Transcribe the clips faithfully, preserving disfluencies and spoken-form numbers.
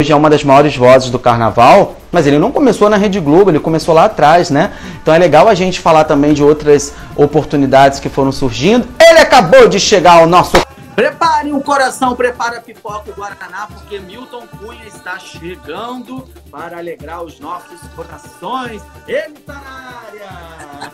hoje é uma das maiores vozes do carnaval, mas ele não começou na Rede Globo, ele começou lá atrás, né? Então é legal a gente falar também de outras oportunidades que foram surgindo. Ele acabou de chegar ao nosso... Prepare o coração, prepare a pipoca e o Guaraná, porque Milton Cunha está chegando para alegrar os nossos corações. Ele está na área!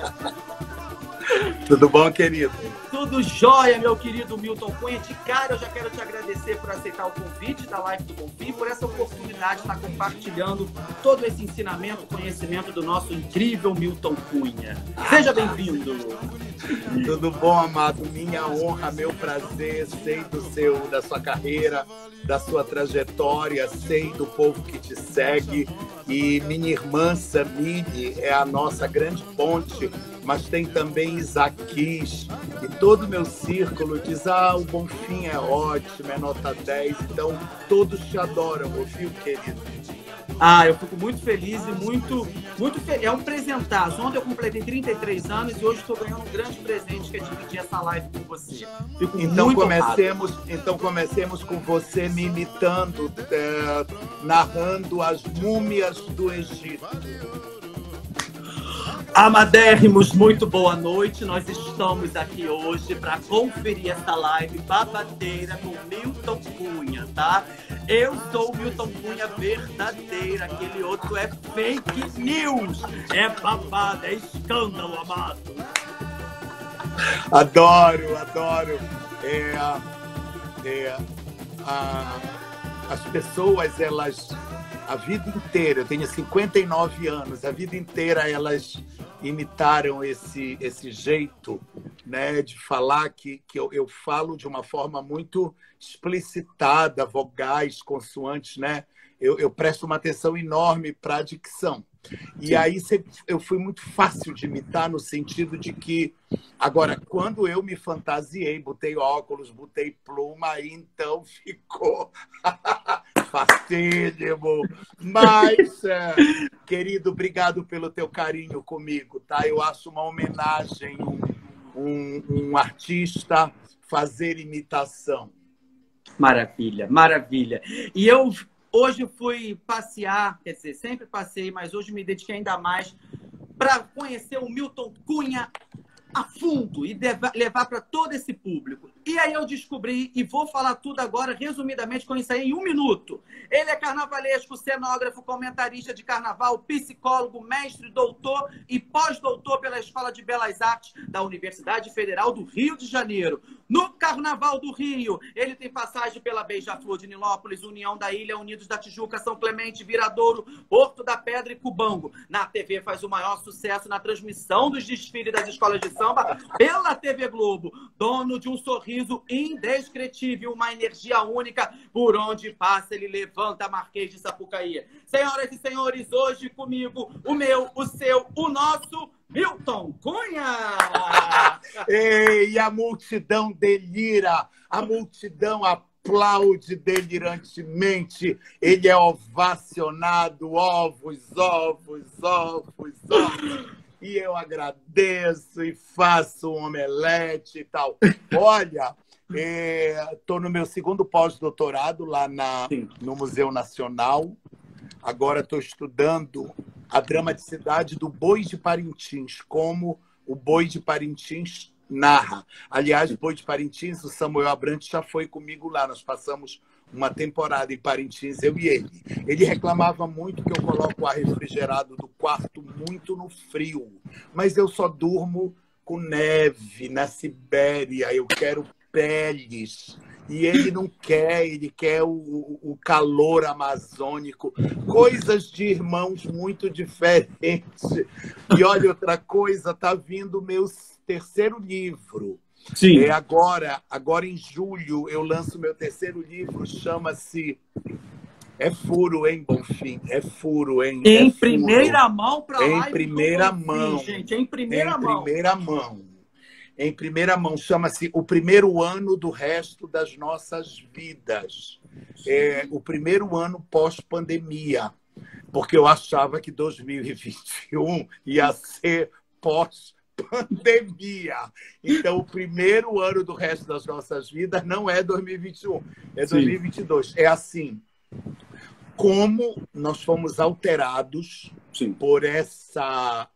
Tudo bom, querido? Tudo jóia, meu querido Milton Cunha. De cara, eu já quero te agradecer por aceitar o convite da Live do Bonfim, por essa oportunidade de estar compartilhando todo esse ensinamento, conhecimento do nosso incrível Milton Cunha. Seja bem-vindo. Tudo bom, amado? Minha honra, meu prazer. Sei do seu, da sua carreira, da sua trajetória, sei do povo que te segue. E minha irmã Samile é a nossa grande ponte, mas tem também Isaquis, e todo o meu círculo diz, ah, o Bonfim é ótimo, é nota dez, então todos te adoram, ouviu, querido? Ah, eu fico muito feliz e muito, muito feliz. É um presentaço. Ontem eu completei trinta e três anos e hoje estou ganhando um grande presente que é dividir essa live com você. Fico então, muito comecemos, então comecemos com você me imitando, é, narrando as múmias do Egito. Amadérrimos, muito boa noite. Nós estamos aqui hoje para conferir essa live babadeira com Milton Cunha, tá? Eu sou o Milton Cunha verdadeiro, aquele outro é fake news, é babado, é escândalo, amado. Adoro, adoro. É, é, a, as pessoas, elas, a vida inteira, eu tenho cinquenta e nove anos, a vida inteira elas imitaram esse, esse jeito, né, de falar que, que eu, eu falo de uma forma muito explicitada, vogais, consoantes, né? Eu, eu presto uma atenção enorme para a dicção. E Sim. aí eu fui muito fácil de imitar no sentido de que, agora, quando eu me fantasiei, botei óculos, botei pluma, aí então ficou facílimo. Mas, é, querido, obrigado pelo teu carinho comigo, tá? Eu acho uma homenagem, um, um, um artista fazer imitação. Maravilha, maravilha. E eu... Hoje fui passear, quer dizer, sempre passei, mas hoje me dediquei ainda mais para conhecer o Milton Cunha a fundo e levar para todo esse público. E aí eu descobri, e vou falar tudo agora, resumidamente, com isso aí em um minuto. Ele é carnavalesco, cenógrafo, comentarista de carnaval, psicólogo, mestre, doutor e pós-doutor pela Escola de Belas Artes da Universidade Federal do Rio de Janeiro. No Carnaval do Rio, ele tem passagem pela Beija-Flor de Nilópolis, União da Ilha, Unidos da Tijuca, São Clemente, Viradouro, Porto da Pedra e Cubango. Na T V faz o maior sucesso na transmissão dos desfiles das escolas de samba pela T V Globo. Dono de um sorriso indescritível, uma energia única, por onde passa ele levanta Marquês de Sapucaí. Senhoras e senhores, hoje comigo, o meu, o seu, o nosso... Milton Cunha! Ei, a multidão delira, a multidão aplaude delirantemente, ele é ovacionado, ovos, ovos, ovos, ovos, e eu agradeço e faço um omelete e tal. Olha, estou é, no meu segundo pós-doutorado lá na, no Museu Nacional, agora estou estudando a dramaticidade do Boi de Parintins, como o Boi de Parintins narra. Aliás, o Boi de Parintins, o Samuel Abrantes já foi comigo lá, nós passamos uma temporada em Parintins, eu e ele. Ele reclamava muito que eu coloco o ar refrigerado do quarto muito no frio, mas eu só durmo com neve na Sibéria, eu quero peles. E ele não quer, ele quer o, o calor amazônico, coisas de irmãos muito diferentes. E olha, outra coisa, está vindo o meu terceiro livro. Sim. É agora, agora em julho, eu lanço meu terceiro livro, chama-se... É furo, hein, Bonfim? É furo, hein? Em é primeira furo. mão para lá. Em primeira mão. Gente, em primeira em mão. Em primeira mão. Em primeira mão, chama-se O Primeiro Ano do Resto das Nossas Vidas. É, o primeiro ano pós-pandemia, porque eu achava que dois mil e vinte e um ia ser pós-pandemia. Então, o primeiro ano do resto das nossas vidas não é dois mil e vinte e um, é dois mil e vinte e dois. Sim. É assim, como nós fomos alterados Sim. por essa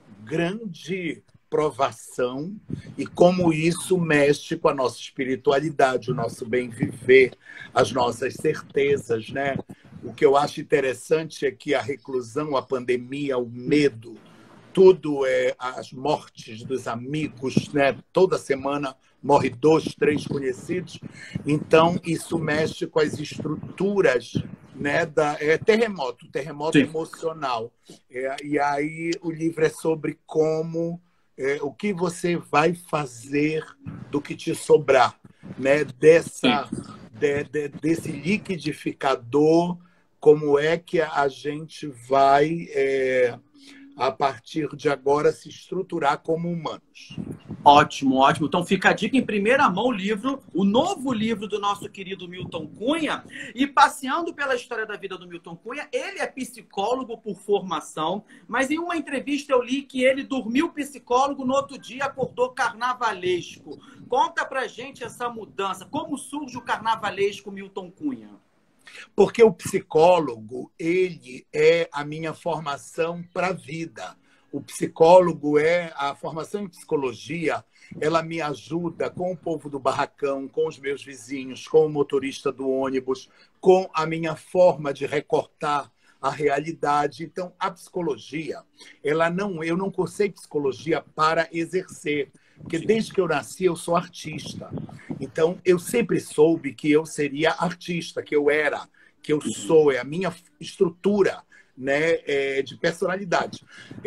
grande provação e como isso mexe com a nossa espiritualidade, o nosso bem viver, as nossas certezas, né? O que eu acho interessante é que a reclusão, a pandemia, o medo, tudo é as mortes dos amigos, né? Toda semana morre dois, três conhecidos. Então, isso mexe com as estruturas, né? Da, é terremoto, terremoto Sim. emocional. É, e aí o livro é sobre como, é, o que você vai fazer do que te sobrar, né? Dessa, de, de, desse liquidificador, como é que a gente vai... É, a partir de agora, se estruturar como humanos. Ótimo, ótimo. Então fica a dica em primeira mão, o livro, o novo livro do nosso querido Milton Cunha. E passeando pela história da vida do Milton Cunha, ele é psicólogo por formação, mas em uma entrevista eu li que ele dormiu psicólogo, no outro dia acordou carnavalesco. Conta pra gente essa mudança. Como surge o carnavalesco Milton Cunha? Porque o psicólogo, ele é a minha formação para a vida. O psicólogo é a formação em psicologia, ela me ajuda com o povo do barracão, com os meus vizinhos, com o motorista do ônibus, com a minha forma de recortar a realidade. Então, a psicologia, ela não, eu não cursei psicologia para exercer, porque desde que eu nasci eu sou artista. Então, eu sempre soube que eu seria artista, que eu era, que eu sou, é a minha estrutura, né, é, de personalidade.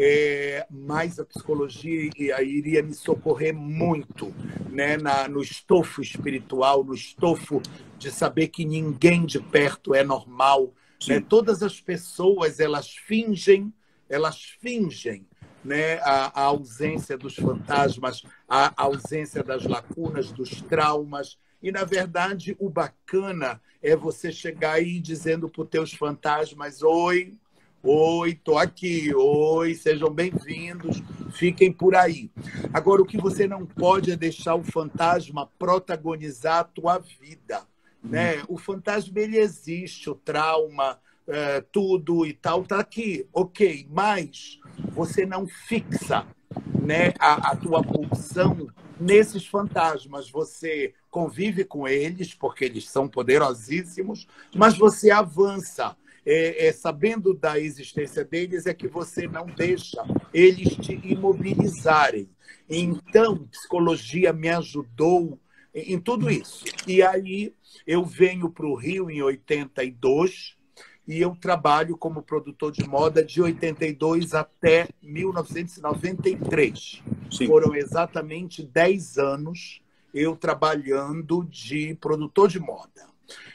É, mas a psicologia iria me socorrer muito, né, na, no estofo espiritual, no estofo de saber que ninguém de perto é normal. Né? Todas as pessoas, elas fingem, elas fingem, né, a, a ausência dos fantasmas, a ausência das lacunas, dos traumas. E, na verdade, o bacana é você chegar aí dizendo para os teus fantasmas: oi, oi, tô aqui, oi, sejam bem-vindos, fiquem por aí. Agora, o que você não pode é deixar o fantasma protagonizar a tua vida. Né? O fantasma, ele existe, o trauma, é, tudo e tal, tá aqui, ok, mas você não fixa, né, a, a tua pulsão nesses fantasmas. Você convive com eles, porque eles são poderosíssimos, mas você avança. É, é, sabendo da existência deles, é que você não deixa eles te imobilizarem. Então, psicologia me ajudou em tudo isso. E aí eu venho para o Rio em oitenta e dois e eu trabalho como produtor de moda de oitenta e dois até mil novecentos e noventa e três. Sim. Foram exatamente dez anos eu trabalhando de produtor de moda.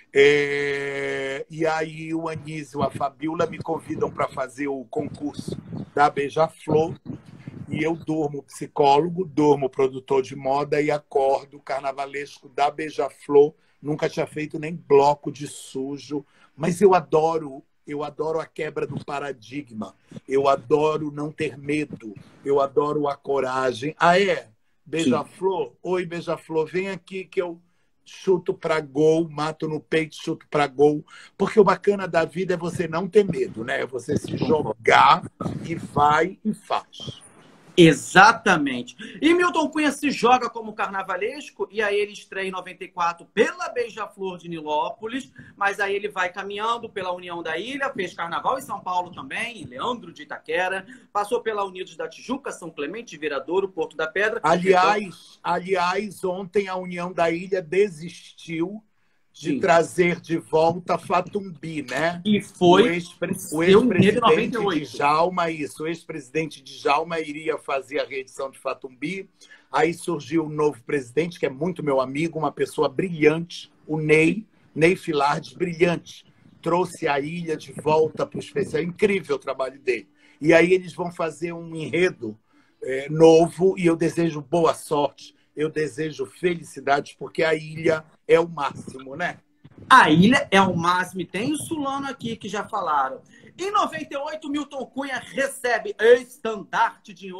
É... E aí o Anísio e a Fabiola me convidam para fazer o concurso da Beija-Flor. E eu durmo psicólogo, durmo produtor de moda e acordo carnavalesco da Beija-Flor. Nunca tinha feito nem bloco de sujo, mas eu adoro, eu adoro a quebra do paradigma. Eu adoro não ter medo. Eu adoro a coragem. Ah, é? Beija-Flor? Oi, Beija-Flor, vem aqui que eu chuto para gol, mato no peito, chuto para gol. Porque o bacana da vida é você não ter medo, né? É você se jogar e vai e faz. Exatamente. E Milton Cunha se joga como carnavalesco, e aí ele estreia em noventa e quatro pela Beija-Flor de Nilópolis, mas aí ele vai caminhando pela União da Ilha, fez carnaval em São Paulo também, em Leandro de Itaquera, passou pela Unidos da Tijuca, São Clemente, Viradouro, Porto da Pedra. Aliás, então... aliás, ontem a União da Ilha desistiu de Sim. trazer de volta Fatumbi, né? E foi o ex-presidente Djalma, isso, o ex-presidente Djalma iria fazer a reedição de Fatumbi. Aí surgiu um novo presidente, que é muito meu amigo, uma pessoa brilhante, o Ney, Ney Filardes, brilhante. Trouxe a ilha de volta para o especial, incrível o trabalho dele. E aí eles vão fazer um enredo é, novo e eu desejo boa sorte. Eu desejo felicidades, porque a ilha é o máximo, né? A ilha é o máximo. E tem o Sulano aqui que já falaram. Em noventa e oito, Milton Cunha recebe estandarte de ouro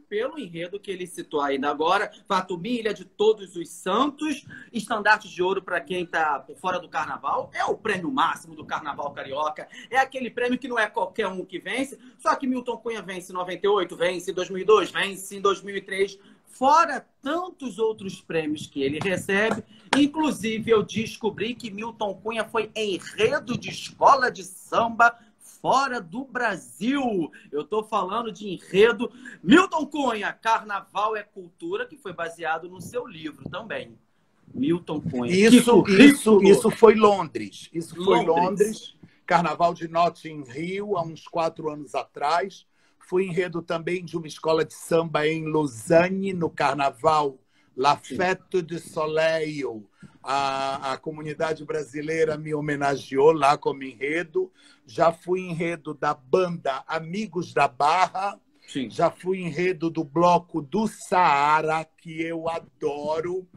pelo enredo que ele citou ainda agora, Fatumilha de Todos os Santos, estandarte de ouro para quem está por fora do carnaval, é o prêmio máximo do carnaval carioca, é aquele prêmio que não é qualquer um que vence, só que Milton Cunha vence em noventa e oito, vence em dois mil e dois, vence em dois mil e três, fora tantos outros prêmios que ele recebe. Inclusive, eu descobri que Milton Cunha foi enredo de escola de samba fora do Brasil. Eu estou falando de enredo Milton Cunha, Carnaval é Cultura, que foi baseado no seu livro também. Milton Cunha. Isso, isso, isso foi Londres. Isso foi Londres. Londres. Carnaval de Notting Hill, há uns quatro anos atrás. Fui enredo também de uma escola de samba em Lausanne, no Carnaval La Fête du Soleil. A, a comunidade brasileira me homenageou lá como enredo. Já fui enredo da banda Amigos da Barra. Sim. Já fui enredo do Bloco do Saara, que eu adoro.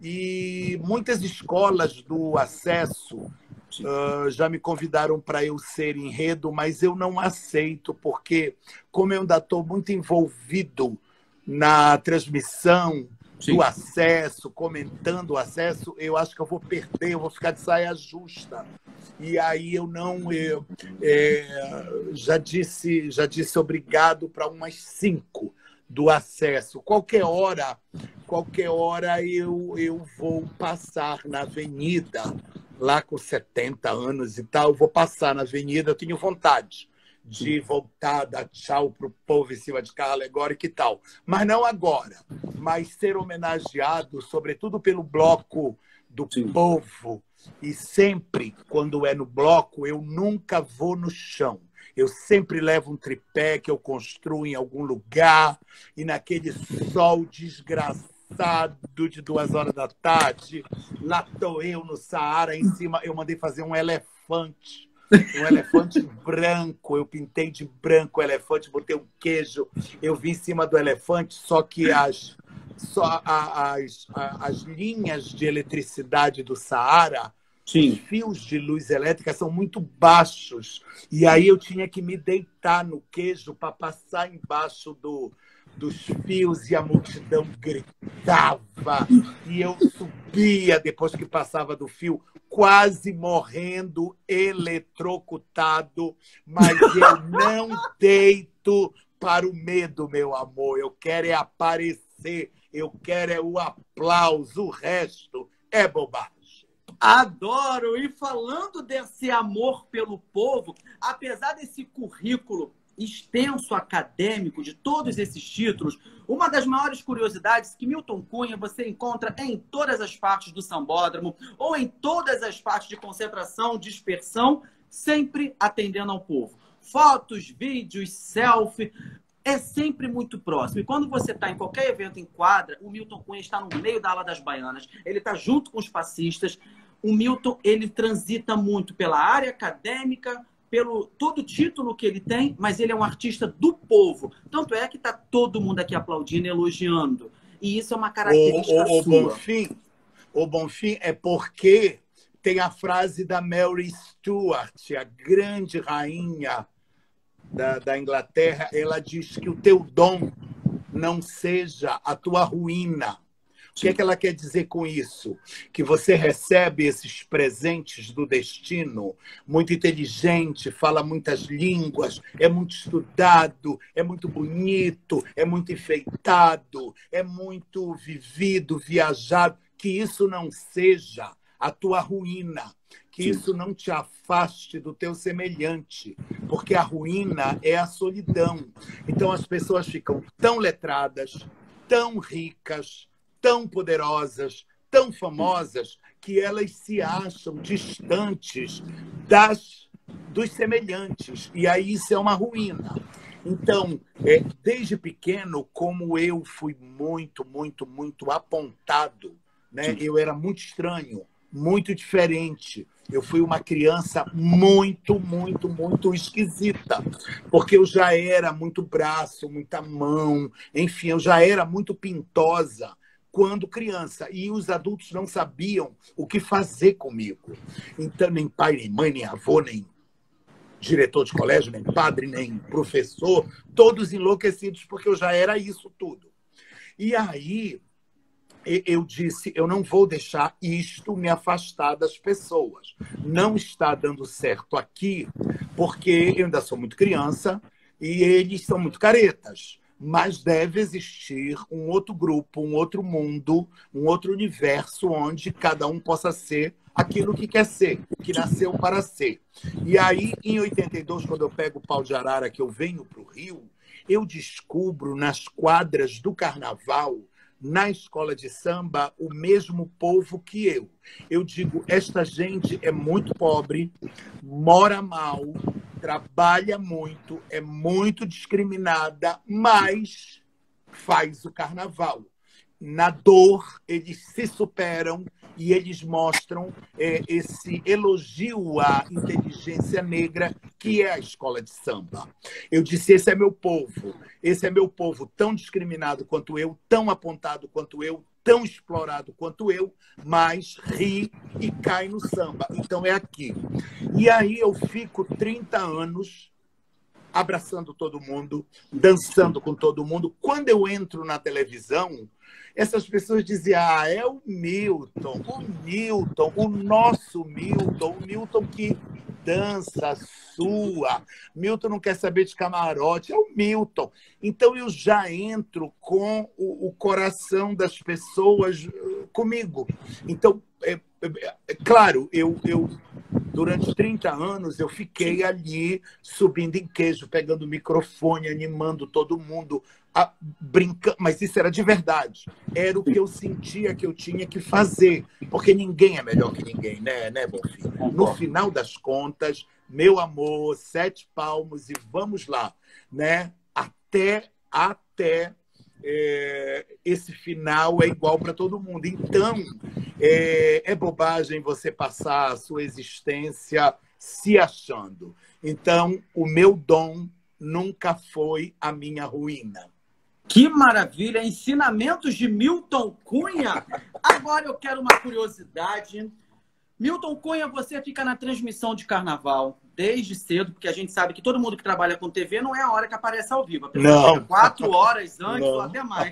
E muitas escolas do Acesso Uh, já me convidaram para eu ser enredo, mas eu não aceito, porque como eu ainda estou muito envolvido na transmissão Sim. do Acesso, comentando o Acesso, eu acho que eu vou perder, eu vou ficar de saia justa. E aí eu não... Eu, é, já, disse, já disse obrigado para umas cinco do Acesso. Qualquer hora, qualquer hora eu, eu vou passar na avenida, lá com setenta anos e tal, eu vou passar na avenida, eu tenho vontade de voltar, dar tchau para o povo em cima de carro alegórico e tal. Mas não agora. Mas ser homenageado, sobretudo pelo Bloco do Sim. Povo, e sempre, quando é no bloco, eu nunca vou no chão. Eu sempre levo um tripé que eu construo em algum lugar, e naquele sol desgraçado, de duas horas da tarde, lá estou eu no Saara, em cima eu mandei fazer um elefante, um elefante branco, eu pintei de branco o elefante, botei um queijo, eu vi em cima do elefante, só que as, só as, as linhas de eletricidade do Saara, Sim. os fios de luz elétrica são muito baixos, e aí eu tinha que me deitar no queijo para passar embaixo do dos fios, e a multidão gritava, e eu subia depois que passava do fio, quase morrendo, eletrocutado, mas eu não deito para o medo, meu amor. Eu quero é aparecer, eu quero é o aplauso, o resto é bobagem. Adoro! E falando desse amor pelo povo, apesar desse currículo extenso acadêmico de todos esses títulos, uma das maiores curiosidades que Milton Cunha você encontra em todas as partes do sambódromo ou em todas as partes de concentração, dispersão, sempre atendendo ao povo. Fotos, vídeos, selfie, é sempre muito próximo. E quando você está em qualquer evento em quadra, o Milton Cunha está no meio da ala das baianas, ele está junto com os passistas. O Milton, ele transita muito pela área acadêmica, pelo todo o título que ele tem, mas ele é um artista do povo. Tanto é que está todo mundo aqui aplaudindo e elogiando. E isso é uma característica o, o, sua. O Bonfim, o Bonfim é porque tem a frase da Mary Stuart, a grande rainha da, da Inglaterra. Ela diz que o teu dom não seja a tua ruína. O que é que ela quer dizer com isso? Que você recebe esses presentes do destino, muito inteligente, fala muitas línguas, é muito estudado, é muito bonito, é muito enfeitado, é muito vivido, viajado, que isso não seja a tua ruína, que Sim. isso não te afaste do teu semelhante, porque a ruína é a solidão. Então as pessoas ficam tão letradas, tão ricas, tão poderosas, tão famosas, que elas se acham distantes das, dos semelhantes. E aí isso é uma ruína. Então, é, desde pequeno, como eu fui muito, muito, muito apontado, né? Eu era muito estranho, muito diferente. Eu fui uma criança muito, muito, muito esquisita, porque eu já era muito braço, muita mão, enfim, eu já era muito pintosa quando criança, e os adultos não sabiam o que fazer comigo. Então, nem pai, nem mãe, nem avô, nem diretor de colégio, nem padre, nem professor, todos enlouquecidos, porque eu já era isso tudo. E aí eu disse, eu não vou deixar isto me afastar das pessoas. Não está dando certo aqui, porque eu ainda sou muito criança e eles são muito caretas. Mas deve existir um outro grupo, um outro mundo, um outro universo onde cada um possa ser aquilo que quer ser, que nasceu para ser. E aí, em oitenta e dois, quando eu pego o Pau de Arara, que eu venho para o Rio, eu descubro nas quadras do carnaval, na escola de samba, o mesmo povo que eu. Eu digo, esta gente é muito pobre, mora mal, trabalha muito, é muito discriminada, mas faz o carnaval. Na dor, eles se superam e eles mostram é, esse elogio à inteligência negra que é a escola de samba. Eu disse, esse é meu povo, esse é meu povo tão discriminado quanto eu, tão apontado quanto eu, tão explorado quanto eu, mas ri e cai no samba. Então é aqui. E aí eu fico trinta anos abraçando todo mundo, dançando com todo mundo. Quando eu entro na televisão, essas pessoas diziam, ah, é o Milton, o Milton, o nosso Milton, o Milton que dança, sua. Milton não quer saber de camarote, é o Milton. Então eu já entro com o, o coração das pessoas comigo. Então, é, é, é claro, eu, eu durante trinta anos eu fiquei ali subindo em queijo, pegando o microfone, animando todo mundo, a, brincando, mas isso era de verdade. Era o que eu sentia que eu tinha que fazer, porque ninguém é melhor que ninguém, né, né, Bonfim? No final das contas, meu amor, sete palmos e vamos lá, né? Até, até é, esse final é igual para todo mundo. Então, é, é bobagem você passar a sua existência se achando. Então, o meu dom nunca foi a minha ruína. Que maravilha! Ensinamentos de Milton Cunha. Agora eu quero uma curiosidade. Milton Cunha, você fica na transmissão de carnaval desde cedo, porque a gente sabe que todo mundo que trabalha com T V não é a hora que aparece ao vivo. A pessoa Não. chega quatro horas antes Não. ou até mais.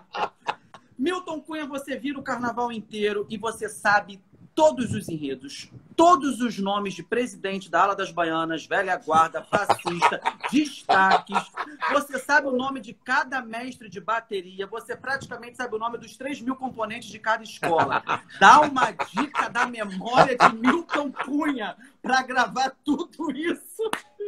Milton Cunha, você vira o carnaval inteiro e você sabe todos os enredos, todos os nomes de presidente da ala das baianas, velha guarda, fascista, destaques. Você sabe o nome de cada mestre de bateria. Você praticamente sabe o nome dos três mil componentes de cada escola. Dá uma dica da memória de Milton Cunha para gravar tudo isso.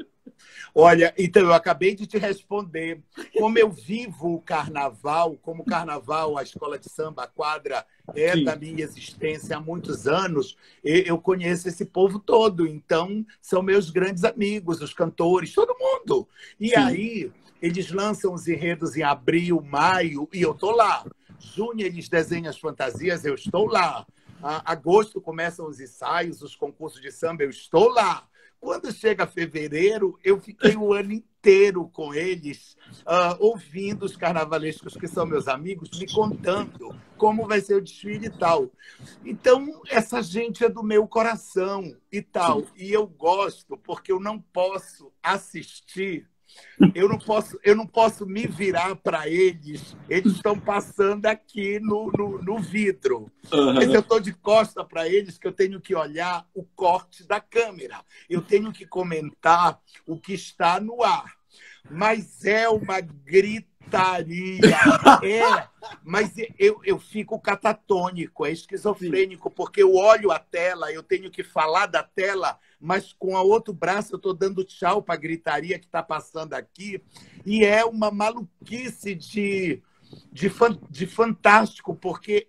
Olha, então eu acabei de te responder. Como eu vivo o carnaval, como o carnaval, a escola de samba, a quadra é Sim. da minha existência há muitos anos, eu conheço esse povo todo. Então, são meus grandes amigos, os cantores, todo mundo. E Sim. aí, eles lançam os enredos em abril, maio, e eu estou lá. Junho, eles desenham as fantasias, eu estou lá. A agosto, começam os ensaios, os concursos de samba, eu estou lá. Quando chega fevereiro, eu fiquei o ano inteiro com eles, uh, ouvindo os carnavalescos, que são meus amigos, me contando como vai ser o desfile e tal. Então, essa gente é do meu coração e tal. E eu gosto, porque eu não posso assistir, eu não posso, eu não posso me virar para eles. Eles estão passando aqui no, no, no vidro. Uhum. Mas eu estou de costa para eles, que eu tenho que olhar o corte da câmera. Eu tenho que comentar o que está no ar. Mas é uma gritaria. É, mas eu, eu fico catatônico, é esquizofrênico, porque eu olho a tela, eu tenho que falar da tela, mas com o outro braço eu estou dando tchau para a gritaria que está passando aqui. E é uma maluquice de, de, de fantástico, porque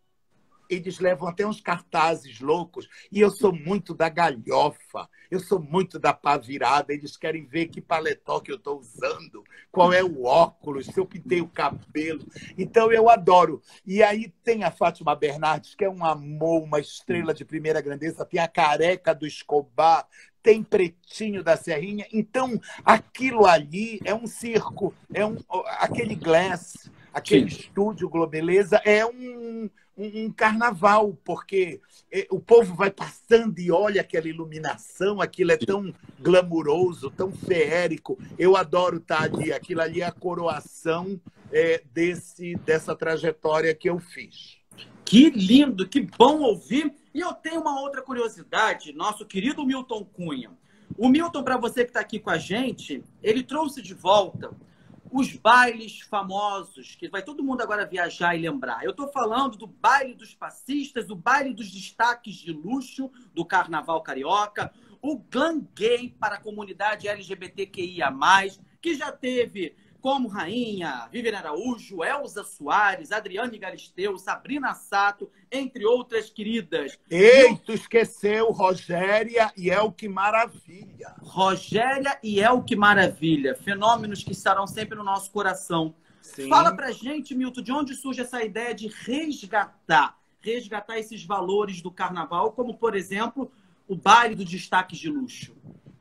eles levam até uns cartazes loucos, e eu sou muito da galhofa, eu sou muito da pá virada, eles querem ver que paletó que eu estou usando, qual é o óculos, se eu pintei o cabelo. Então eu adoro. E aí tem a Fátima Bernardes, que é um amor, uma estrela de primeira grandeza, tem a Careca do Escobar, tem Pretinho da Serrinha. Então aquilo ali é um circo, é um, aquele Glass, aquele Sim. estúdio Globeleza, é um um, um carnaval, porque é, o povo vai passando e olha aquela iluminação, aquilo é tão glamuroso, tão feérico. Eu adoro estar ali, aquilo ali é a coroação é, desse, dessa trajetória que eu fiz. Que lindo, que bom ouvir. E eu tenho uma outra curiosidade, nosso querido Milton Cunha. O Milton, para você que está aqui com a gente, ele trouxe de volta os bailes famosos, que vai todo mundo agora viajar e lembrar. Eu estou falando do baile dos passistas, do baile dos destaques de luxo do Carnaval Carioca, o glam gay para a comunidade L G B T Q I A mais, que já teve como rainha Viviane Araújo, Elza Soares, Adriane Galisteu, Sabrina Sato, entre outras queridas. Ei, tu esqueceu Rogéria e El Que Maravilha. Rogéria e El Que Maravilha. Fenômenos que estarão sempre no nosso coração. Sim. Fala pra gente, Milton, de onde surge essa ideia de resgatar, resgatar esses valores do carnaval, como, por exemplo, o baile do destaque de luxo.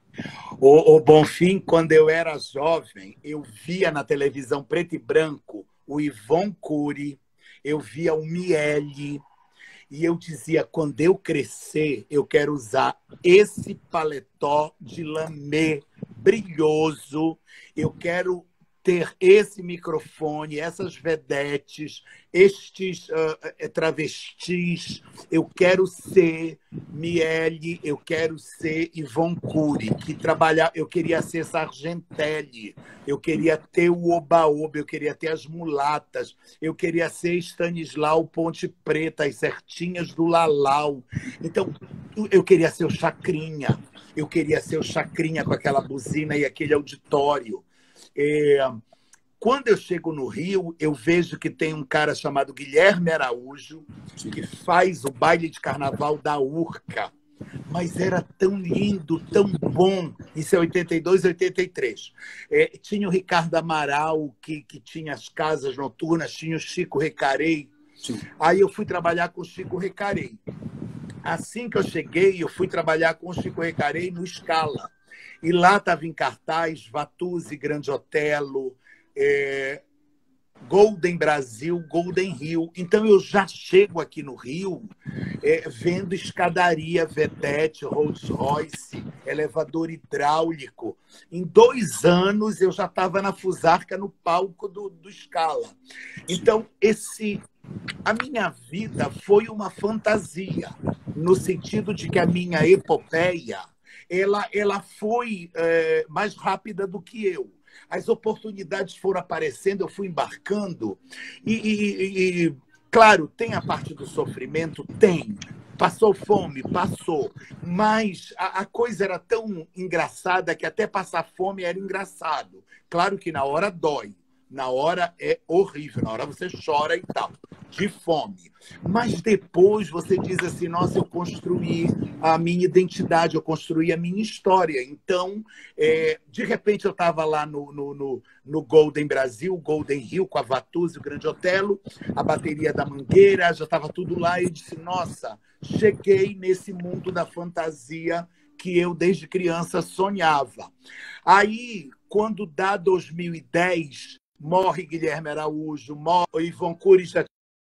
O, o Bonfim, quando eu era jovem, eu via na televisão preto e branco o Yvon Cury, eu via o Miele, e eu dizia, quando eu crescer, eu quero usar esse paletó de lamê brilhoso, eu quero ter esse microfone, essas vedetes, estes uh, travestis. Eu quero ser Miele, eu quero ser Yvon Cury, que trabalhar, eu queria ser Sargentelli, eu queria ter o Oba-Oba, eu queria ter as mulatas, eu queria ser Stanislau Ponte Preta, as certinhas do Lalau. Então, eu queria ser o Chacrinha, eu queria ser o Chacrinha com aquela buzina e aquele auditório. É, quando eu chego no Rio, eu vejo que tem um cara chamado Guilherme Araújo, que faz o baile de carnaval da Urca. Mas era tão lindo, tão bom. Isso é oitenta e dois, oitenta e três. É, tinha o Ricardo Amaral, que, que tinha as casas noturnas, tinha o Chico Recarey. Sim. Aí eu fui trabalhar com o Chico Recarey. Assim que eu cheguei, eu fui trabalhar com o Chico Recarey no Scala. E lá estava em cartaz Vatuzzi, Grande Otelo, é, Golden Brasil, Golden Rio. Então eu já chego aqui no Rio é, vendo escadaria, vedete, Rolls Royce, elevador hidráulico. Em dois anos eu já estava na Fusarca, no palco do, do Scala. Então esse, a minha vida foi uma fantasia, no sentido de que a minha epopeia Ela, ela foi é, mais rápida do que eu. As oportunidades foram aparecendo, eu fui embarcando. E, e, e, claro, tem a parte do sofrimento? Tem. Passou fome? Passou. Mas a, a coisa era tão engraçada que até passar fome era engraçado. Claro que na hora dói. Na hora é horrível, na hora você chora e tal, de fome. Mas depois você diz assim, nossa, eu construí a minha identidade, eu construí a minha história. Então, é, de repente eu estava lá no, no, no, no Golden Brasil, Golden Rio, com a Vatuzzi, o Grande Otelo, a bateria da Mangueira, já estava tudo lá, e eu disse, nossa, cheguei nesse mundo da fantasia que eu desde criança sonhava. Aí, quando dá dois mil e dez... morre Guilherme Araújo, morre Yvon Cury, já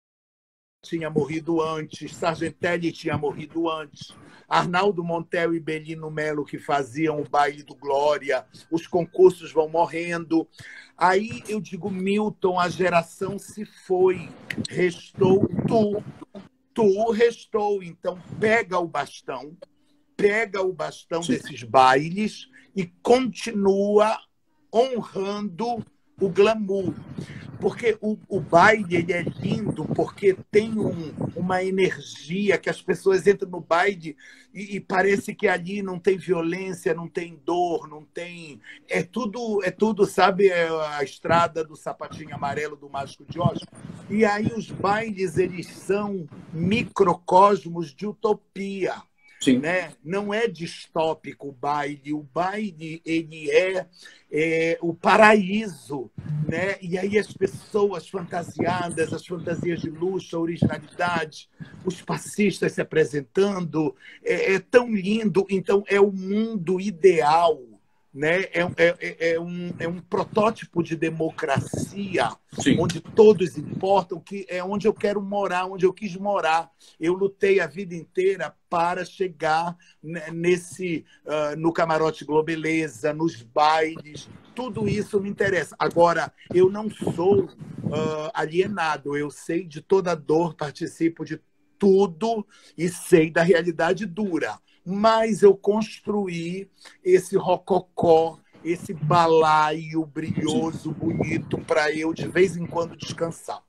tinha morrido antes, Sargentelli tinha morrido antes, Arnaldo Montel e Belino Melo, que faziam o baile do Glória, os concursos vão morrendo. Aí eu digo, Milton, a geração se foi, restou tu, tu restou. Então pega o bastão, pega o bastão Sim. desses bailes e continua honrando o glamour, porque o, o baile ele é lindo, porque tem um, uma energia que as pessoas entram no baile e, e parece que ali não tem violência, não tem dor, não tem... É tudo, é tudo, sabe, é a estrada do sapatinho amarelo do Mágico de Oz. E aí os bailes, eles são microcosmos de utopia. Sim. Né? Não é distópico o baile, o baile ele é, é o paraíso, né? E aí as pessoas fantasiadas, as fantasias de luxo, a originalidade, os passistas se apresentando, é, é tão lindo. Então é o mundo ideal, né? É, é, é, um, é um protótipo de democracia, Sim. onde todos importam, que é onde eu quero morar, onde eu quis morar. Eu lutei a vida inteira para chegar nesse, uh, no Camarote Globeleza, nos bailes, tudo isso me interessa. Agora, eu não sou uh, alienado, eu sei de toda dor, participo de tudo e sei da realidade dura. Mas eu construí esse rococó, esse balaio brilhoso, bonito, para eu, de vez em quando, descansar.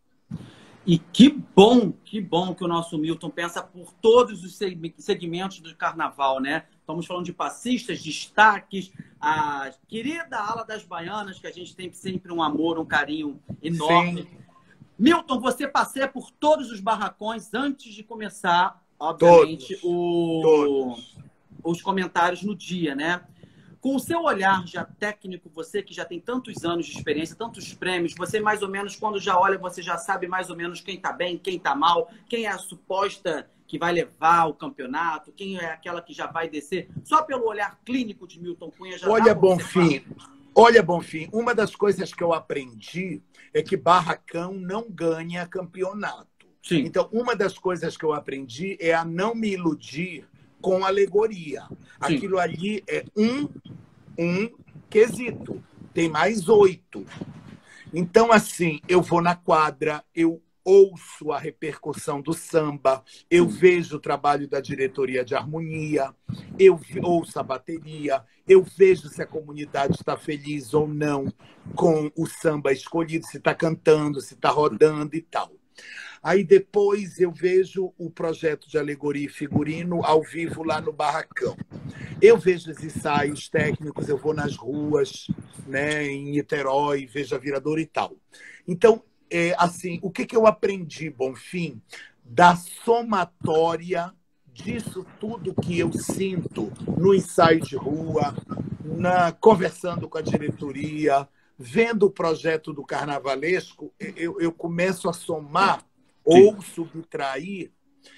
E que bom, que bom que o nosso Milton pensa por todos os segmentos do carnaval, né? Estamos falando de passistas, destaques, a querida ala das baianas, que a gente tem sempre um amor, um carinho enorme. Sim. Milton, você passeia por todos os barracões antes de começar, obviamente, todos, o... todos. os comentários no dia, né? Com o seu olhar já técnico, você que já tem tantos anos de experiência, tantos prêmios, você mais ou menos, quando já olha, você já sabe mais ou menos quem tá bem, quem tá mal, quem é a suposta que vai levar o campeonato, quem é aquela que já vai descer. Só pelo olhar clínico de Milton Cunha já Olha, Bonfim, olha, Bonfim, uma das coisas que eu aprendi é que barracão não ganha campeonato. Sim. Então, uma das coisas que eu aprendi é a não me iludir com alegoria. Sim. Aquilo ali é um, um quesito. Tem mais oito. Então, assim, eu vou na quadra, eu ouço a repercussão do samba, eu vejo o trabalho da diretoria de harmonia, eu ouço a bateria, eu vejo se a comunidade está feliz ou não com o samba escolhido, se está cantando, se está rodando e tal. Aí depois eu vejo o projeto de alegoria e figurino ao vivo lá no barracão. Eu vejo os ensaios técnicos, eu vou nas ruas, né, em Niterói, vejo a Viradouro e tal. Então, é, assim, o que, que eu aprendi, Bonfim, da somatória disso tudo que eu sinto no ensaio de rua, na, conversando com a diretoria, vendo o projeto do carnavalesco, eu, eu começo a somar ou subtrair,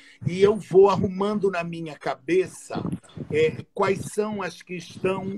e eu vou arrumando na minha cabeça é, quais são as que estão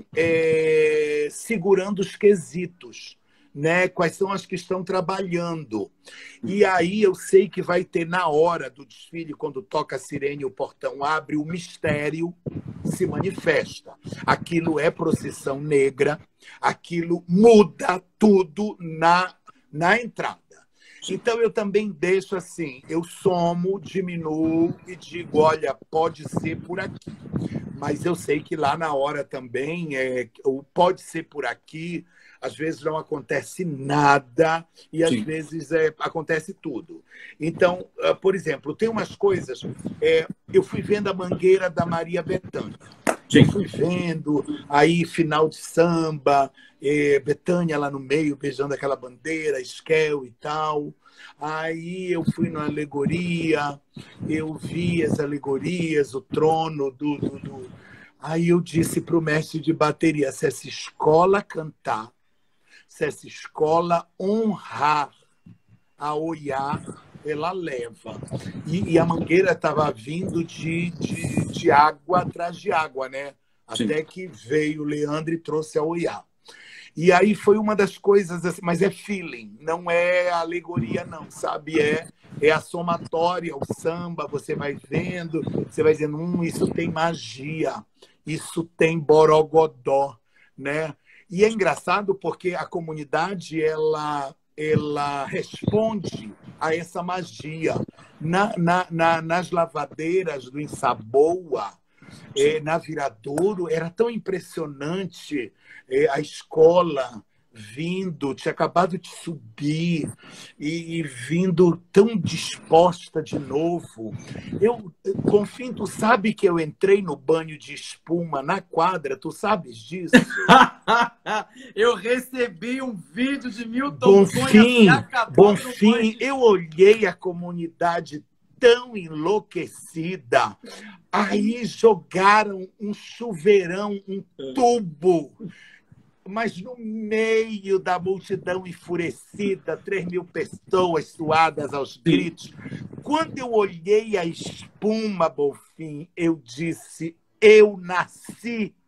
é, segurando os quesitos, né? Quais são as que estão trabalhando. E aí eu sei que vai ter na hora do desfile, quando toca a sirene e o portão abre, o mistério se manifesta. Aquilo é procissão negra, aquilo muda tudo na, na entrada. Então, eu também deixo assim, eu somo, diminuo e digo, olha, pode ser por aqui. Mas eu sei que lá na hora também, é, pode ser por aqui, às vezes não acontece nada e às Sim. vezes é, acontece tudo. Então, por exemplo, tem umas coisas, é, eu fui vendo a Mangueira da Maria Bethânia. Eu fui vendo, aí final de samba, é, Bethânia lá no meio, beijando aquela bandeira, Esquel e tal. Aí eu fui na alegoria, eu vi as alegorias, o trono do... do, do... Aí eu disse para o mestre de bateria, se essa escola cantar, se essa escola honrar a Oiá, ela leva. E, e a Mangueira estava vindo de, de, de água atrás de água, né? Até Sim. que veio o Leandro e trouxe a Oiá. E aí foi uma das coisas, assim, mas é feeling, não é alegoria não, sabe? É, é a somatória, o samba, você vai vendo, você vai dizendo, hum, isso tem magia, isso tem borogodó, né? E é engraçado porque a comunidade, ela, ela responde a essa magia. Na, na, na, nas lavadeiras do Ensaboa, é, na Viradouro, era tão impressionante é, a escola vindo, tinha acabado de subir e, e vindo tão disposta de novo. Eu, Bonfim, tu sabe que eu entrei no banho de espuma na quadra? Tu sabes disso? Eu recebi um vídeo de Milton Bonfim, Bonfim, eu olhei a comunidade tão enlouquecida. Aí jogaram um chuveirão, um tubo, mas no meio da multidão enfurecida, três mil pessoas suadas aos gritos. Quando eu olhei a espuma, Bonfim, eu disse, eu nasci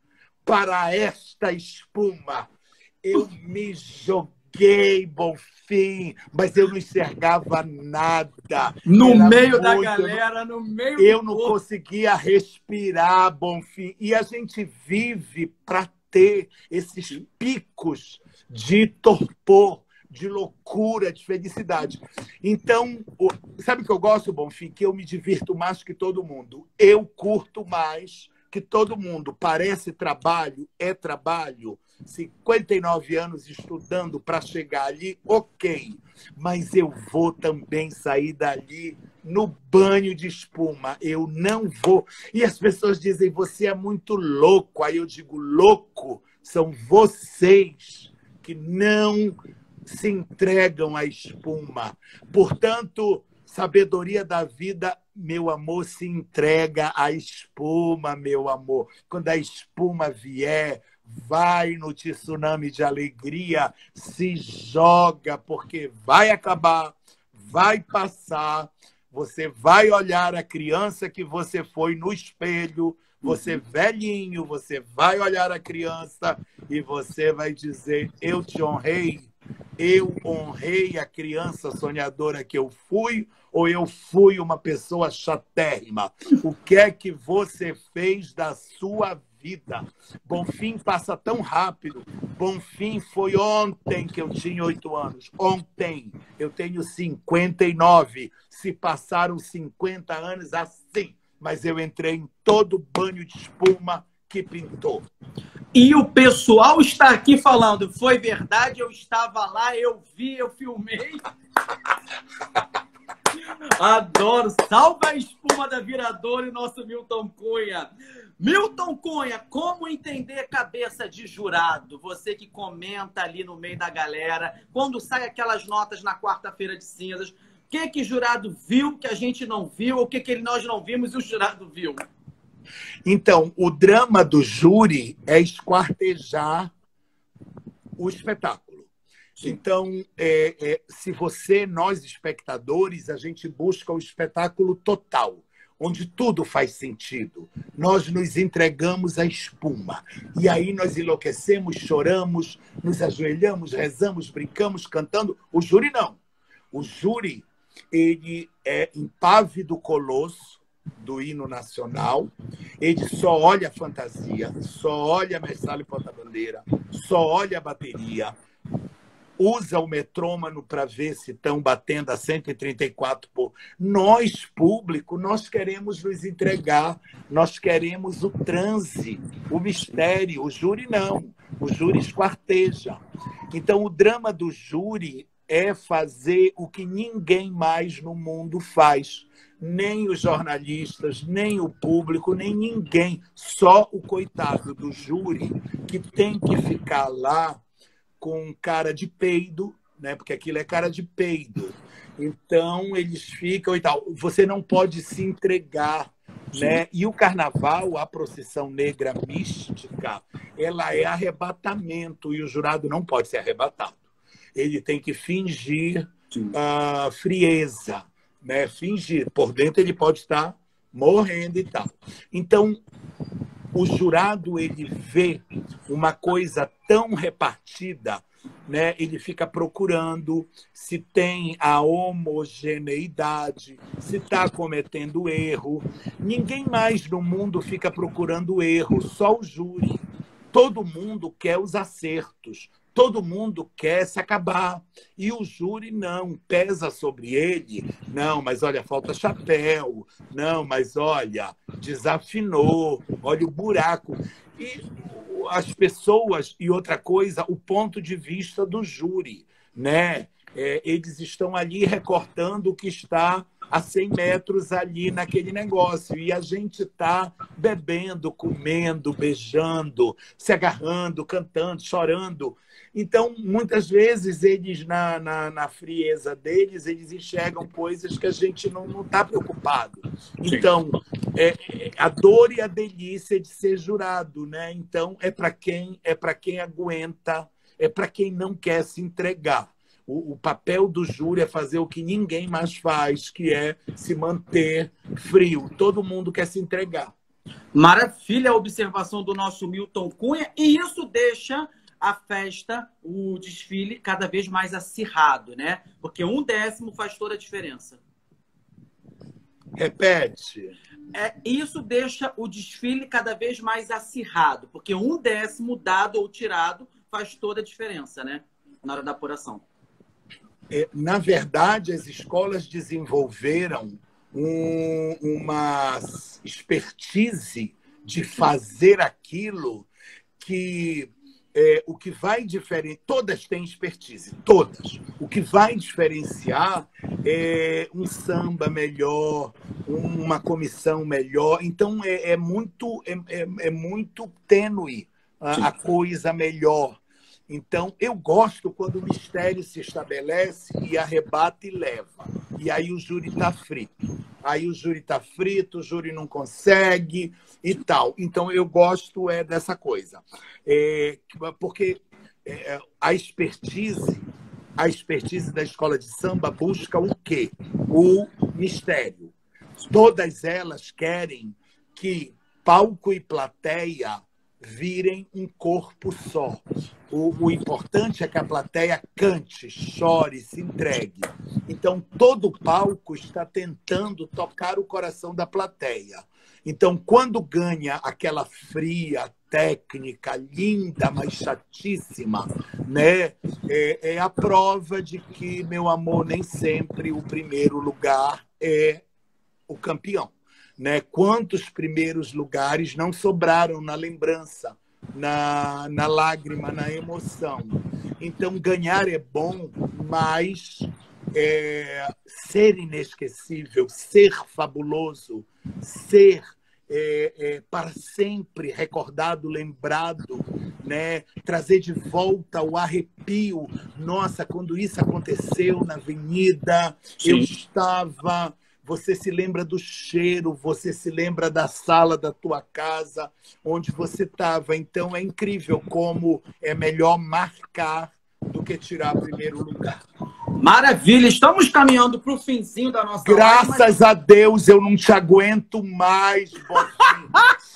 para esta espuma. Eu me joguei, Bonfim, mas eu não enxergava nada. No Era meio da muito- galera, no meio Eu do não povo. conseguia respirar, Bonfim. E a gente vive para ter esses picos de torpor, de loucura, de felicidade. Então, o- sabe o que eu gosto, Bonfim? Que eu me divirto mais que todo mundo. Eu curto mais que todo mundo. Parece trabalho, é trabalho. cinquenta e nove anos estudando para chegar ali, ok. Mas eu vou também sair dali no banho de espuma. Eu não vou. E as pessoas dizem, você é muito louco. Aí eu digo, louco são vocês que não se entregam à espuma. Portanto, sabedoria da vida, meu amor, se entrega à espuma, meu amor. Quando a espuma vier, vai no tsunami de alegria, se joga, porque vai acabar, vai passar. Você vai olhar a criança que você foi no espelho, você velhinho, você vai olhar a criança e você vai dizer, eu te honrei, eu honrei a criança sonhadora que eu fui, ou eu fui uma pessoa chatérrima? O que é que você fez da sua vida? Bonfim passa tão rápido. Bonfim foi ontem que eu tinha oito anos. Ontem. Eu tenho cinquenta e nove. Se passaram cinquenta anos assim, mas eu entrei em todo banho de espuma que pintou. E o pessoal está aqui falando, foi verdade, eu estava lá, eu vi, eu filmei. Adoro. Salva a espuma da Viradouro e nosso Milton Cunha. Milton Cunha, como entender a cabeça de jurado? Você que comenta ali no meio da galera, quando sai aquelas notas na quarta-feira de cinzas, o que que jurado viu que a gente não viu, o que que nós não vimos e o jurado viu? Então, o drama do júri é esquartejar o espetáculo. Então, é, é, se você, nós espectadores, a gente busca o espetáculo total, onde tudo faz sentido. Nós nos entregamos à espuma. E aí nós enlouquecemos, choramos, nos ajoelhamos, rezamos, brincamos, cantando. O júri não. O júri, ele é impávido colosso do hino nacional, ele só olha a fantasia, só olha a mestre e porta-bandeira, só olha a bateria, usa o metrônomo para ver se estão batendo a cento e trinta e quatro por... Nós, público, nós queremos nos entregar, nós queremos o transe, o mistério. O júri não, o júri esquarteja. Então, o drama do júri é fazer o que ninguém mais no mundo faz. Nem os jornalistas, nem o público, nem ninguém. Só o coitado do júri que tem que ficar lá com cara de peido, né? Porque aquilo é cara de peido. Então, eles ficam e tal. Você não pode se entregar, né? E o carnaval, a procissão negra mística, ela é arrebatamento e o jurado não pode ser arrebatado. Ele tem que fingir uh, frieza, né? Fingir. Por dentro ele pode estar morrendo e tal. Então, o jurado, ele vê uma coisa tão repartida, né? Ele fica procurando se tem a homogeneidade, se está cometendo erro. Ninguém mais no mundo fica procurando erro, só o júri. Todo mundo quer os acertos. Todo mundo quer se acabar. E o júri não, pesa sobre ele. Não, mas olha, falta chapéu. Não, mas olha, desafinou. Olha o buraco. E as pessoas, e outra coisa, o ponto de vista do júri, né? É, eles estão ali recortando o que está a cem metros ali naquele negócio. E a gente está bebendo, comendo, beijando, se agarrando, cantando, chorando. Então, muitas vezes, eles, na, na, na frieza deles, eles enxergam coisas que a gente não está preocupado. Então, é, é, a dor e a delícia de ser jurado, né? Então, é para quem, é para quem aguenta, é para quem não quer se entregar. O, o papel do júri é fazer o que ninguém mais faz, que é se manter frio. Todo mundo quer se entregar. Maravilha a observação do nosso Milton Cunha, e isso deixa a festa, o desfile, cada vez mais acirrado, né? Porque um décimo faz toda a diferença. Repete. É, isso deixa o desfile cada vez mais acirrado, porque um décimo dado ou tirado faz toda a diferença, né? Na hora da apuração. É, na verdade, as escolas desenvolveram um, uma expertise de fazer aquilo que é, o que vai diferenciar, todas têm expertise, todas. O que vai diferenciar é um samba melhor, uma comissão melhor. Então é, é muito é, é, é muito tênue a, a coisa melhor. Então, eu gosto quando o mistério se estabelece e arrebata e leva. E aí o júri está frito. Aí o júri está frito, o júri não consegue e tal. Então, eu gosto é, dessa coisa. É, porque é, a expertise, a expertise da escola de samba busca o quê? O mistério. Todas elas querem que palco e plateia virem um corpo só. O, o importante é que a plateia cante, chore, se entregue. Então, todo o palco está tentando tocar o coração da plateia. Então, quando ganha aquela fria, técnica, linda, mas chatíssima, né? é, é a prova de que, meu amor, nem sempre o primeiro lugar é o campeão. Né? Quantos primeiros lugares não sobraram na lembrança, na, na lágrima, na emoção. Então, ganhar é bom, mas é, ser inesquecível, ser fabuloso, ser é, é, para sempre recordado, lembrado, né? Trazer de volta o arrepio. Nossa, quando isso aconteceu na avenida, Sim. eu estava... Você se lembra do cheiro, você se lembra da sala da tua casa, onde você estava. Então, é incrível como é melhor marcar do que tirar primeiro lugar. Maravilha! Estamos caminhando para o finzinho da nossa Graças live, mas... a Deus, eu não te aguento mais, Botinho.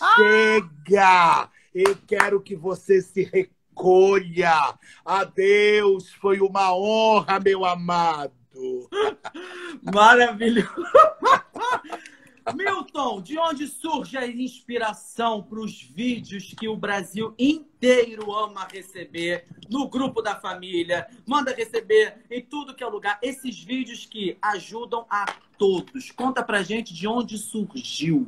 Chega! Eu quero que você se recolha. Adeus, foi uma honra, meu amado. Maravilhoso. Milton, de onde surge a inspiração para os vídeos que o Brasil inteiro ama receber no grupo da família, manda receber em tudo que é lugar, esses vídeos que ajudam a todos? Conta pra gente de onde surgiu.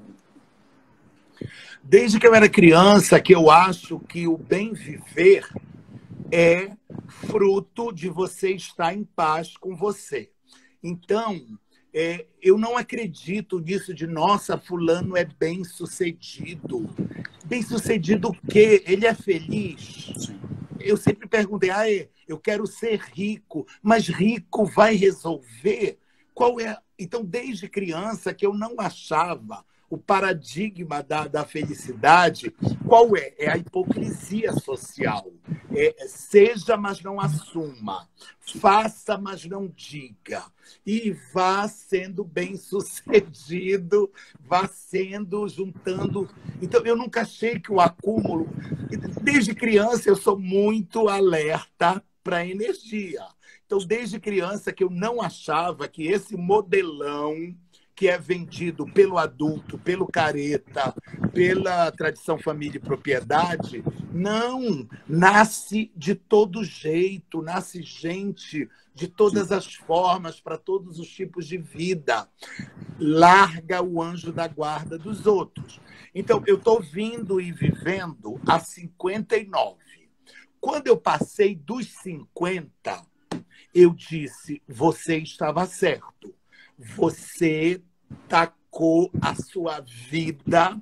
Desde que eu era criança, que eu acho que o bem viver é fruto de você estar em paz com você. Então, é, eu não acredito nisso de, nossa, fulano é bem-sucedido. Bem-sucedido o quê? Ele é feliz? Eu sempre perguntei, ah, eu quero ser rico, mas rico vai resolver? Qual é? Então, desde criança que eu não achava o paradigma da, da felicidade, qual é? É a hipocrisia social. É, seja, mas não assuma. Faça, mas não diga. E vá sendo bem-sucedido, vá sendo, juntando. Então, eu nunca achei que o acúmulo... Desde criança, eu sou muito alerta para a energia. Então, desde criança que eu não achava que esse modelão que é vendido pelo adulto, pelo careta, pela tradição família e propriedade, não nasce de todo jeito, nasce gente de todas as formas, para todos os tipos de vida. Larga o anjo da guarda dos outros. Então, eu estou vindo e vivendo há cinquenta e nove. Quando eu passei dos cinquenta, eu disse, você estava certo. Você tacou a sua vida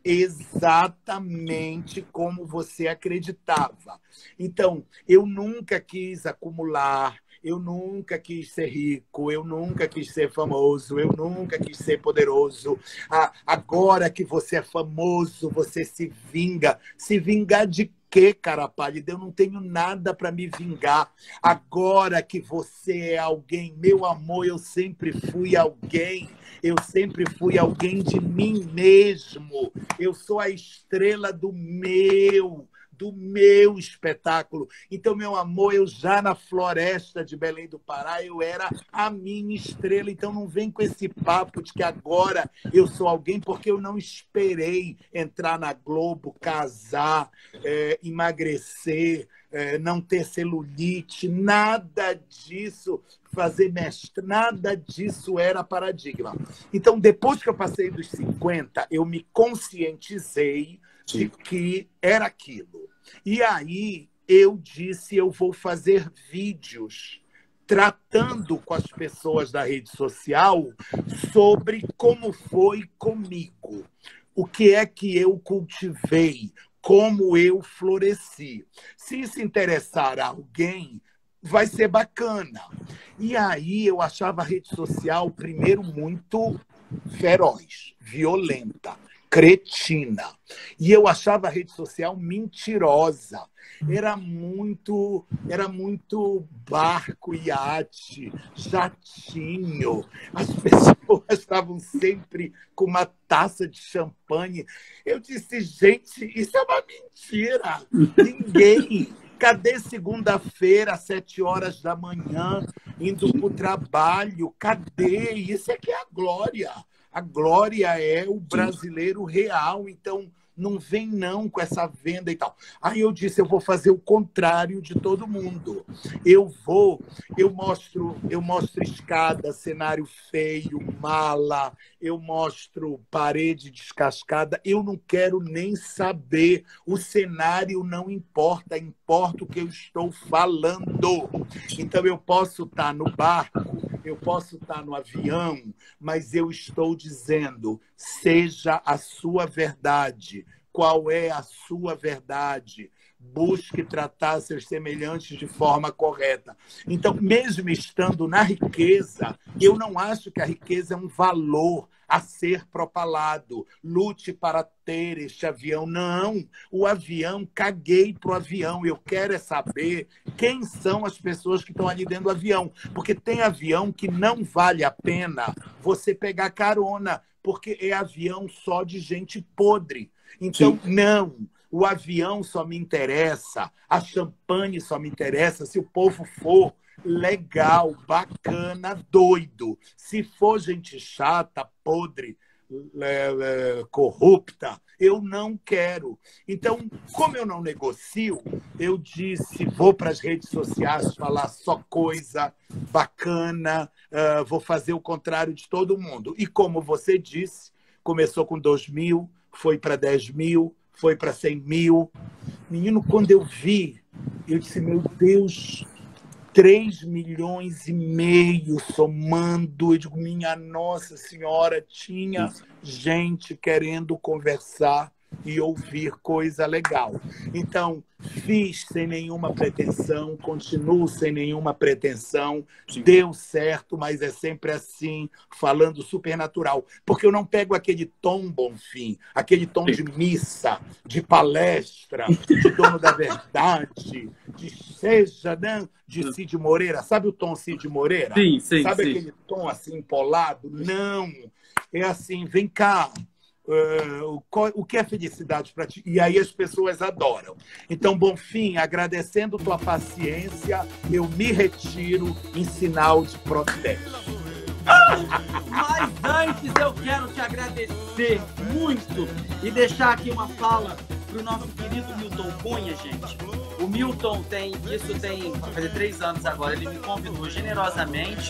exatamente como você acreditava. Então, eu nunca quis acumular, eu nunca quis ser rico, eu nunca quis ser famoso, eu nunca quis ser poderoso. Ah, agora que você é famoso, você se vinga. Se vingar de quê, cara pálida? Eu não tenho nada para me vingar. Agora que você é alguém, meu amor, eu sempre fui alguém. Eu sempre fui alguém de mim mesmo. Eu sou a estrela do meu, do meu espetáculo. Então, meu amor, eu já na floresta de Belém do Pará, eu era a minha estrela. Então, não vem com esse papo de que agora eu sou alguém, porque eu não esperei entrar na Globo, casar, é, emagrecer, é, não ter celulite, nada disso, fazer mestre, nada disso era paradigma. Então, depois que eu passei dos cinquenta, eu me conscientizei de que era aquilo. E aí eu disse, eu vou fazer vídeos tratando com as pessoas da rede social sobre como foi comigo, o que é que eu cultivei, como eu floresci. Se isso interessar a alguém, vai ser bacana. E aí eu achava a rede social, primeiro, muito feroz, violenta, cretina. E eu achava a rede social mentirosa. Era muito, era muito barco, iate, jatinho. As pessoas estavam sempre com uma taça de champanhe. Eu disse, gente, isso é uma mentira. Ninguém... Cadê segunda-feira, às sete horas da manhã, indo para o trabalho? Cadê? Isso é que é a glória. A glória é o brasileiro real. Então, não vem não com essa venda e tal. Aí eu disse, eu vou fazer o contrário de todo mundo. Eu vou, eu mostro, eu mostro escada, cenário feio, mala, eu mostro parede descascada. Eu não quero nem saber. O cenário não importa, importa o que eu estou falando. Então eu posso estar no barco, eu posso estar no avião, mas eu estou dizendo, seja a sua verdade. Qual é a sua verdade? Busque tratar seus semelhantes de forma correta. Então, mesmo estando na riqueza, eu não acho que a riqueza é um valor a ser propalado. Lute para ter este avião. Não, o avião, caguei para o avião. Eu quero é saber quem são as pessoas que estão ali dentro do avião. Porque tem avião que não vale a pena você pegar carona, porque é avião só de gente podre. Então, sim, não, o avião só me interessa, a champanhe só me interessa se o povo for legal, bacana, doido. Se for gente chata, podre, é, é, corrupta, eu não quero. Então, como eu não negocio, eu disse, vou para as redes sociais falar só coisa bacana, uh, vou fazer o contrário de todo mundo. E como você disse, começou com dois mil, foi para dez mil, foi para cem mil. Menino, quando eu vi, eu disse, meu Deus, três milhões e meio somando. Eu digo, minha Nossa Senhora, tinha gente querendo conversar e ouvir coisa legal. Então, fiz sem nenhuma pretensão, continuo sem nenhuma pretensão, sim, deu certo, mas é sempre assim, falando supernatural. Porque eu não pego aquele tom, Bonfim, aquele tom, sim, de missa, de palestra, de dono da verdade, de seja, né, de Cid Moreira. Sabe o tom Cid Moreira? Sim, sim, Sabe sim. aquele tom assim, empolado? Não. É assim, vem cá. Uh, o, o que é felicidade para ti? E aí as pessoas adoram. Então, Bonfim, agradecendo tua paciência, eu me retiro em sinal de protesto. Mas antes eu quero te agradecer muito e deixar aqui uma fala para o nosso querido Milton Cunha, gente. O Milton tem, isso tem, vai fazer três anos agora, ele me convidou generosamente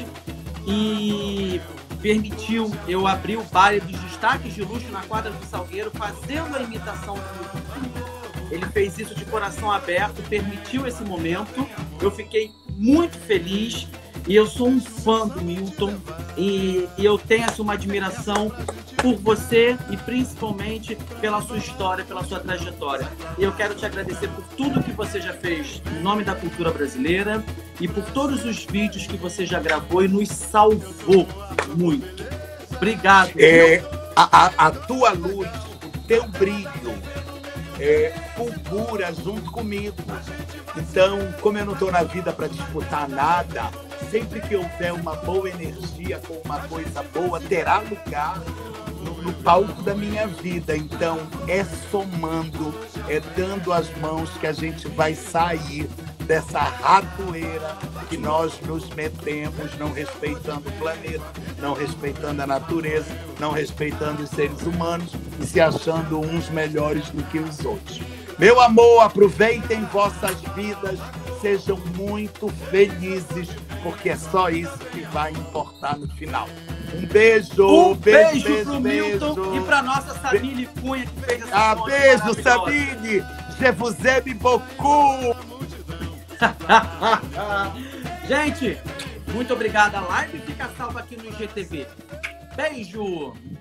e permitiu eu abrir o baile dos destaques de luxo na quadra do Salgueiro, fazendo a imitação do Milton Cunha. Ele fez isso de coração aberto, permitiu esse momento. Eu fiquei muito feliz e eu sou um fã do Milton e, e eu tenho assim, uma admiração por você e principalmente pela sua história, pela sua trajetória. E eu quero te agradecer por tudo que você já fez em nome da cultura brasileira e por todos os vídeos que você já gravou e nos salvou muito. Obrigado. É, a, a, a tua luz, o teu brilho, é, fulgura junto comigo. Então, como eu não estou na vida para disputar nada, Sempre que houver uma boa energia com uma coisa boa, terá lugar no, no palco da minha vida. Então, é somando, é dando as mãos que a gente vai sair dessa ratoeira que nós nos metemos, não respeitando o planeta, não respeitando a natureza, não respeitando os seres humanos e se achando uns melhores do que os outros. Meu amor, aproveitem vossas vidas, sejam muito felizes, porque é só isso que vai importar no final. Um beijo, Um beijo, beijo, beijo, pro beijo. Milton e pra nossa Sabine Cunha, que fez essa Ah, foto beijo, maravilhosa. Sabine! Je vous aime beaucoup! Gente, muito obrigado. A live fica salva aqui no I G T V. Beijo!